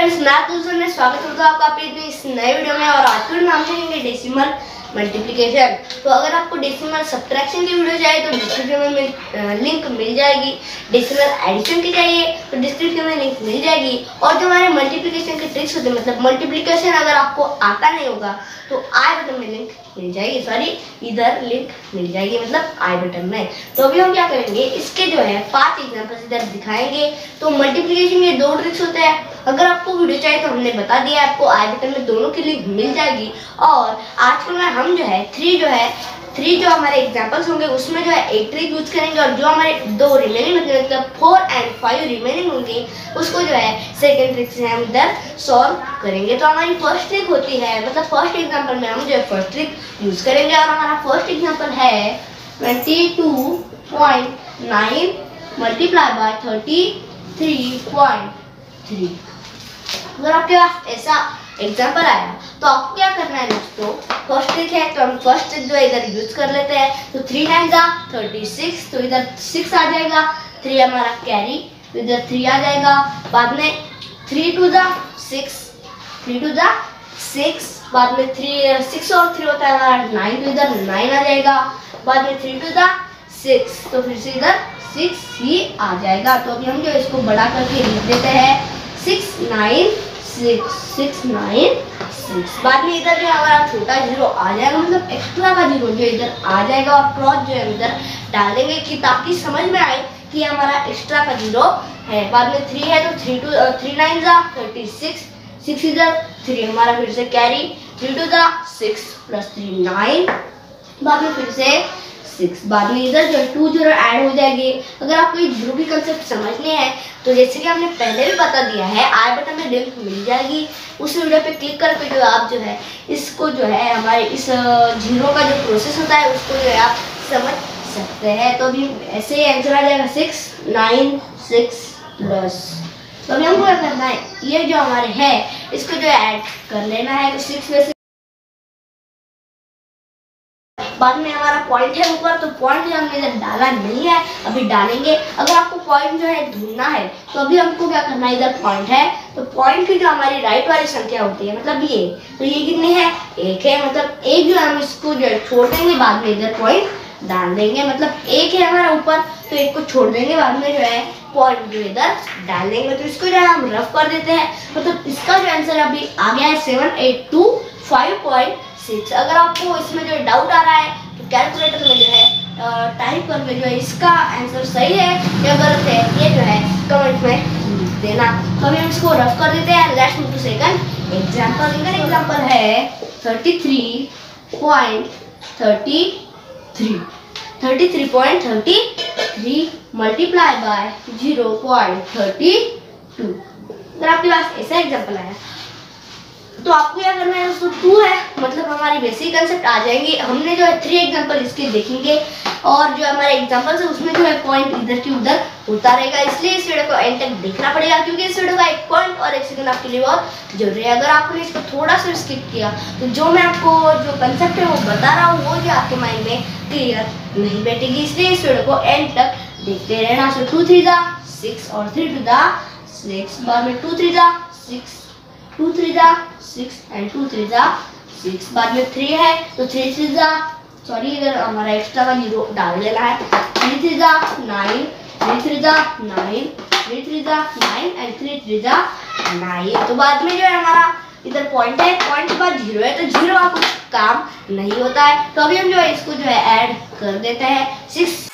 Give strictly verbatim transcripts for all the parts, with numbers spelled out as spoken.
दोस्तों में स्वागत करता हूं आपका अपने इस नए वीडियो में। और आज के हम देखेंगे डेसिमल मल्टीप्लिकेशन। तो अगर आपको डेसिमल सब्ट्रैक्शन की वीडियो चाहिए तो डिस्क्रिप्शन में लिंक मिल जाएगी। डेसिमल एडिशन की चाहिए तो डिस्क्रिप्शन में लिंक मिल जाएगी। और जो हमारे मल्टीप्लिकेशन के ट्रिक्स होते हैं, मतलब मल्टीप्लिकेशन अगर आपको आता नहीं होगा तो आई बटन में लिंक मिल जाएगी, सॉरी इधर लिंक मिल जाएगी, मतलब आई बटन में। तो अभी हम क्या करेंगे, इसके जो है पांच एग्जांपल्स इधर दिखाएंगे। तो मल्टीप्लिकेशन के दो ट्रिक्स होते हैं। अगर आपको वीडियो चाहिए तो हमने बता दिया, आपको आई बटन में दोनों की लिंक मिल जाएगी। और आजकल में हम जो है थ्री जो है थ्री जो हमारे एग्जांपल्स होंगे उसमें जो है एक ट्रिक यूज करेंगे, और जो हमारे दो रिमेनिंग मतलब फोर एंड फाइव रिमेनिंग होंगे उसको जो है सेकंड ट्रिक से हम इधर सॉल्व करेंगे। तो हमारी फर्स्ट ट्रिक होती है, मतलब फर्स्ट एग्जांपल में हम जो है फर्स्ट ट्रिक यूज करेंगे। और हमारा फर्स्ट एग्जांपल है twenty two point nine multiply by thirty three point three. अगर आपके पास ऐसा एग्जाम्पल आया तो आपको क्या करना है दोस्तों, फर्स्ट ट्रिक है तो हम फर्स्ट ट्रिक जो है इधर यूज कर लेते हैं। तो थ्री नाइन जा थर्टी सिक्स, तो इधर सिक्स आ जाएगा, थ्री हमारा कैरी तो इधर थ्री आ जाएगा। बाद में थ्री टू जा सिक्स, थ्री टू जा सिक्स, बाद में थ्री सिक्स और थ्री होता है हमारा नाइन, तो इधर नाइन आ जाएगा। बाद में थ्री टू जा सिक्स, तो फिर से इधर सिक्स ही आ जाएगा। तो अभी हम जो इसको बड़ा करके लिख देते हैं six nine six, six nine six. बाद में इधर जो हमारा छोटा जीरो आ जाएगा, मतलब एक्स्ट्रा का जीरो जो इधर आ जाएगा, और क्रॉस जो है इधर डाल देंगे कि ताकि समझ में आए कि हमारा एक्स्ट्रा का जीरो है। बाद में थ्री है तो थ्री टू थ्री नाइन जा थर्टी सिक्स, सिक्स इधर थ्री हमारा फिर से कैरी, थ्री टू जा सिक्स प्लस थ्री नाइन, बाद में फिर से सिक्स। बाद में इधर जो टू जीरो ऐड हो जाएगी। अगर आपको ये जीरो की कंसेप्ट समझने हैं तो जैसे कि हमने पहले भी बता दिया है, आई बटन में लिंक मिल जाएगी। उस वीडियो पे क्लिक करके जो आप जो है इसको जो है हमारे इस जीरो का जो प्रोसेस होता है उसको जो है आप समझ सकते हैं। तो अभी ऐसे ही आंसर आ जाएगा सिक्स नाइन सिक्स प्लस। तो अभी हमको क्या करना है, ये जो हमारे है इसको जो ऐड कर लेना है। तो सिक्स में से बाद में हमारा पॉइंट है ऊपर, तो पॉइंट जो हमने इधर डाला नहीं है, अभी डालेंगे। अगर आपको पॉइंट जो है ढूंढना है तो अभी हमको क्या करना है, इधर पॉइंट है तो पॉइंट की जो हमारी राइट वाली संख्या होती है, मतलब ये, तो ये कितनी है, एक है, मतलब एक जो है हम इसको जो है छोड़ देंगे, बाद में इधर पॉइंट डाल देंगे। मतलब एक है हमारा ऊपर तो एक को छोड़ देंगे, बाद में जो है पॉइंट जो इधर डाल देंगे। तो इसको जो है हम रफ कर देते हैं। मतलब इसका जो आंसर अभी आ गया है seven eight two five point six. अगर आपको इसमें जो डाउट आ रहा है तो कैलकुलेटर में जो है टाइप करके जो है इसका आंसर सही है या गलत है ये जो है कमेंट में लिख देना। तो अभी हम इसको रफ कर देते हैं। Let's move to second example. Second example है thirty three point thirty three, thirty three point thirty three multiply by zero point thirty two. अगर आपके पास ऐसा एग्जांपल आया तो आपको क्या करना है, उसको टू है, मतलब हमारी बेसिक कंसेप्ट आ जाएंगे। हमने जो है थ्री एग्जांपल इसके देखेंगे, और जो हमारे एग्जांपल्स है उसमें जो है पॉइंट इधर की उधर होता रहेगा। इसलिए इस वीडियो को एंड तक देखना पड़ेगा, क्योंकि इस वीडियो का एक पॉइंट और एक सेकंड आपके लिए बहुत जरूरी है। अगर आपने इसको थोड़ा सा स्किप किया तो जो मैं आपको जो कंसेप्ट है वो बता रहा हूँ वो जो आपके माइंड में क्लियर नहीं बैठेगी। इसलिए इस वीडियो को एंड तक देखते रहना। सो टू थ्री जा सिक्स और थ्री टू जा सिक्स, बाद में टू थ्री जा सिक्स, टू थ्री जा सिक्स एंड टू थ्री जा सिक्स। बाद में थ्री है तो थ्री थ्री जा सॉरी इधर हमारा एक्स्ट्रा का जीरो डाल देना है। थ्री थ्री जा नाइन, थ्री थ्री जा नाइन, थ्री थ्री जा नाइन एंड थ्री थ्री जा नाइन। तो बाद में जो है हमारा इधर पॉइंट है, पॉइंट के बाद जीरो है, तो जीरो का कुछ काम नहीं होता है। तो अभी हम जो है इसको जो है ऐड कर देते हैं सिक्स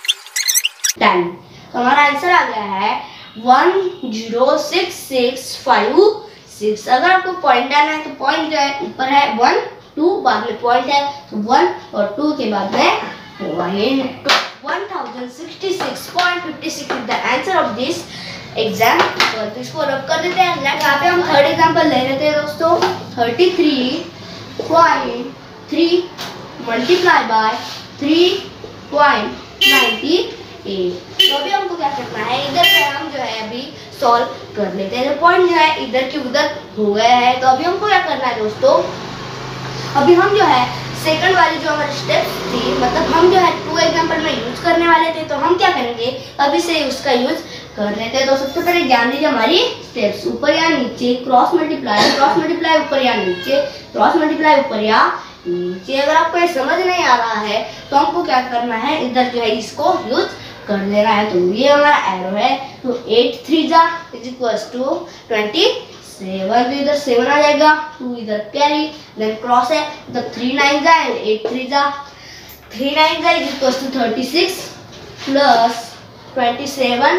टेन। तो हमारा आंसर आ गया है one zero six six five six. अगर आपको पॉइंट डालना है तो पॉइंट जो है ऊपर है वन टू, बाद में पॉइंट है तो वन और टू के बाद में point. One thousand sixty six point fifty six is the answer of this example. तो इसको रब कर देते हैं। यहाँ पे हम थर्ड एग्जाम्पल ले लेते हैं दोस्तों, thirty three point three multiply by three point ninety eight. तो अभी हमको क्या करना है, इधर से हम जो है अभी सॉल्व कर लेते हैं। जो पॉइंट जो है इधर की उधर हो गया है, तो अभी हमको क्या करना है दोस्तों, अभी हम जो है सेकंड वाली जो हमारी स्टेप्स थी, मतलब हम जो है टू एग्जांपल में यूज करने वाले थे, तो हम क्या करेंगे अभी से उसका यूज कर लेते हैं। तो सबसे पहले जान लीजिए हमारी स्टेप्स, ऊपर या नीचे, क्रॉस मल्टीप्लाई, क्रॉस मल्टीप्लाई ऊपर या नीचे, क्रॉस मल्टीप्लाई ऊपर या नीचे। अगर आपको ये समझ नहीं आ रहा है तो हमको क्या करना है, इधर जो है इसको यूज कर लेना है। तो ये हमारा एरो है, तो एट थ्री जा is equal to twenty seven, तो इधर सेवन आ जाएगा, टू इधर कैरी, देन क्रॉस है, इधर थ्री नाइन जा एंड एट थ्री जा, थ्री नाइन जा is equal to thirty six plus twenty seven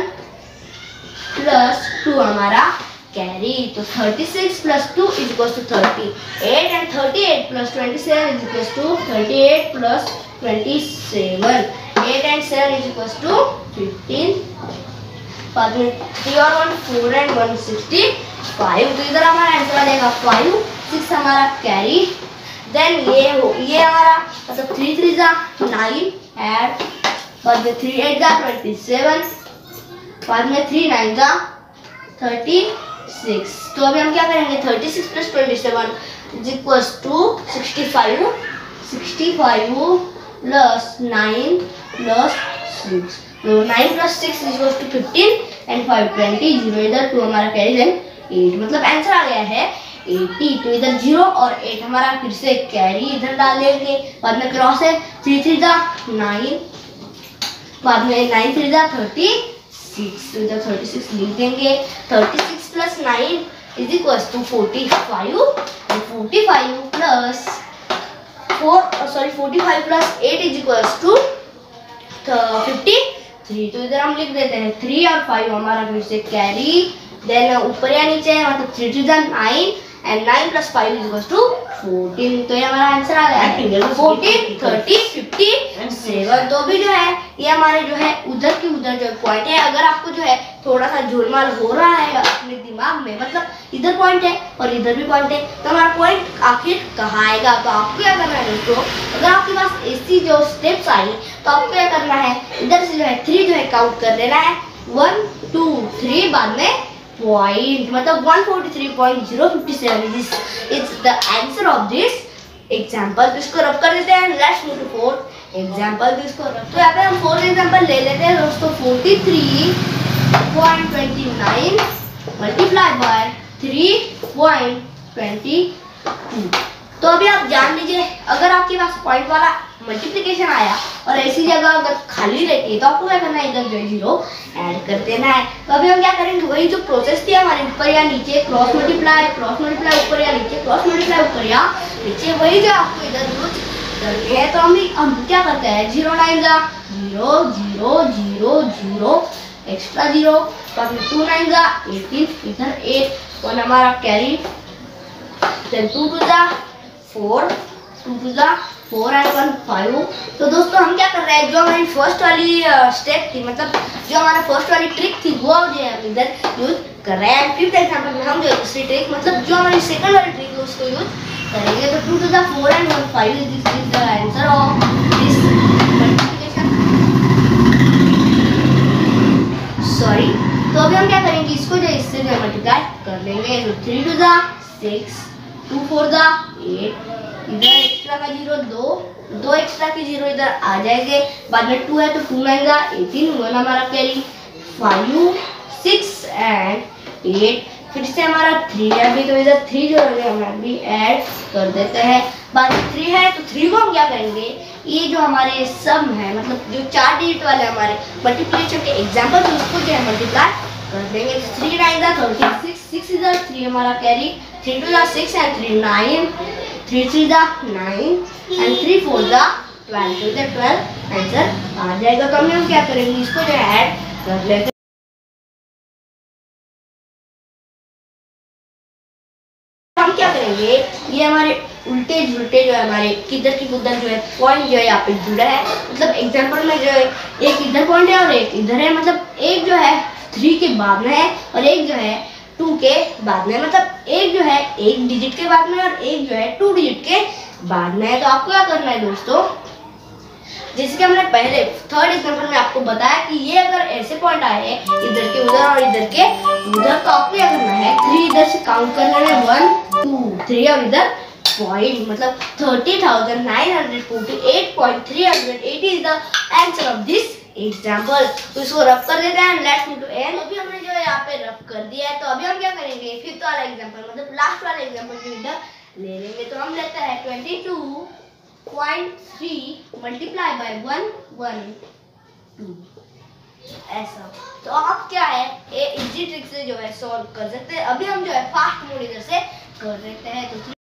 plus two हमारा कैरी, तो thirty six plus two is equal to thirty eight and thirty eight plus twenty seven is equal to thirty eight plus twenty seven, eight and seven is equal to fifteen, बाद में three और one four and one sixty five, तो इधर हमारा answer आ जाएगा five, six हमारा carry, then ये हो ये हमारा मतलब थ्री थ्री जा नाइन एड, बाद में थ्री एट जा ट्वेंटी सेवन, बाद में थ्री नाइन जा थर्टी सिक्स। तो अभी हम क्या करेंगे, thirty six plus twenty seven is equal to sixty five, sixty five plus nine plus six, तो nine plus six is equal to fifteen and five twenty, zero इधर, two हमारा carry, then eight, मतलब आंसर आ गया है eighty. तो इधर जीरो और एट हमारा फिर से कैरी इधर डाल देंगे, बाद में क्रॉस है, थ्री थ्री जा नाइन, बाद में नाइन थ्री जा थर्टी सिक्स, तो इधर थर्टी सिक्स लिख देंगे, thirty six plus nine is equal to forty five, and forty five plus four sorry forty five plus eight is equal to fifty three, तो इधर हम लिख देते हैं थ्री और फाइव हमारा फिर से कैरी, देन ऊपर या नीचे मतलब थ्री टू जा nine and nine plus five is equal to fourteen, तो ये हमारा आंसर आ गया फोर्टीन, थर्टी, फिफ्टी सेवन। तो भी जो है ये हमारे जो है उधर की उधर जो पॉइंट है, अगर आपको जो है थोड़ा सा झोलमाल हो रहा है अपने दिमाग में, मतलब इधर पॉइंट है और इधर भी पॉइंट है, तो हमारा पॉइंट आखिर कहाँ आएगा, तो आपको क्या करना है दोस्तों, अगर आपके पास ऐसी जो स्टेप्स आई तो आपको क्या करना है, इधर से जो है थ्री जो है काउंट कर लेना है, वन टू थ्री, बाद में पॉइंट, मतलब one forty three point zero fifty seven is the answer of this example. तो इसको रब कर देते हैं, let's move to fourth example. तो इसको रब, तो यहाँ पे हम फोर्थ एग्जाम्पल ले लेते हैं दोस्तों, forty three point twenty nine multiply by three point twenty two. तो अभी आप जान लीजिए, अगर आपके पास पॉइंट वाला मल्टीप्लिकेशन आया और ऐसी जगह अगर खाली रहती है तो आपको क्या करना है, इधर जो है जीरो ऐड कर देना है। तो अभी हम क्या करेंगे, वही जो प्रोसेस थी हमारे ऊपर या नीचे, क्रॉस मल्टीप्लाई, क्रॉस मल्टीप्लाई ऊपर या नीचे, क्रॉस मल्टीप्लाई ऊपर या नीचे, वही जो आपको इधर यूज करते हैं। तो हम हम क्या करते हैं, जीरो नाइन जा zero zero zero zero extra zero, two nine जा एटीन, इधर एट, वन हमारा कैरी, देन टू टू जा फोर, टू टू जा फोर एंड वन फाइव। तो दोस्तों हम क्या कर रहे हैं, जो हमारी फर्स्ट वाली स्टेप थी, मतलब जो हमारा फर्स्ट वाली ट्रिक थी वो जो है हम इधर यूज कर रहे हैं। फिफ्थ एग्जाम्पल में हम जो दूसरी ट्रिक, मतलब जो हमारी सेकंड वाली ट्रिक है उसको यूज करेंगे। तो two two the four and one five this is the answer of this multiplication, sorry. तो अभी हम क्या करेंगे, इसको जो इससे जो मल्टीप्लाई कर लेंगे, तो three two the six, two four the eight, इधर एक्स्ट्रा का जीरो दो, दो एक्स्ट्रा के जीरो इधर आ जाएंगे, बाद में टू है तो टू नाइन जा एटीन, वन हमारा carry, five six and eight, फिर से हमारा थ्री है अभी, तो इधर थ्री जो है हम अभी ऐड कर देते हैं, बाद में थ्री है तो थ्री को हम क्या करेंगे, ये जो हमारे सम है, मतलब जो चार डिजिट वाले हमारे मल्टीप्लिकेशन के एग्जाम्पल थे उसको जो है मल्टीप्लाई कर देंगे। थ्री नाइन जा थर्टी सिक्स, सिक्स इधर थ्री हमारा कैरी, थ्री टू जा six and three nine, three three जा नाइन एंड थ्री फोर जा ट्वेल्व, तो इधर ट्वेल्व आंसर आ जाएगा। तो हम क्या करेंगे, इसको जो है ऐड कर लेते हैं। हम क्या करेंगे, ये हमारे उल्टे जुलटे जो है हमारे किधर की उधर जो है पॉइंट जो है यहाँ पे जुड़ा है, मतलब एग्जांपल में जो है एक इधर पॉइंट है और एक इधर है, मतलब एक जो है थ्री के बाद में है और एक जो है टू के बाद में, मतलब एक जो है एक डिजिट के बाद में और एक जो है टू डिजिट के बाद में है। तो आपको क्या करना है दोस्तों, जैसे कि हमने पहले थर्ड एग्जांपल में आपको बताया कि ये अगर ऐसे पॉइंट आए हैं इधर के उधर और इधर के उधर, तो आपको क्या करना है, थ्री इधर से काउंट करना है, वन टू थ्री और इधर पॉइंट, मतलब thirty thousand nine hundred forty eight point three hundred eighty is the answer of this example, तो इसको रफ कर देते हैं, लेट्स मूव टू एन। अभी हमने जो है यहाँ पे रफ कर दिया है, तो अभी हम क्या करेंगे, फिफ्थ वाला एग्जाम्पल मतलब लास्ट वाला एग्जाम्पल जो इधर ले लेंगे। तो हम लेते हैं twenty two point three multiply by one one two, ऐसा। तो आप क्या है ये इजी ट्रिक से जो है सॉल्व कर सकते हैं। अभी हम जो है फास्ट मोड इधर से कर देते हैं। तो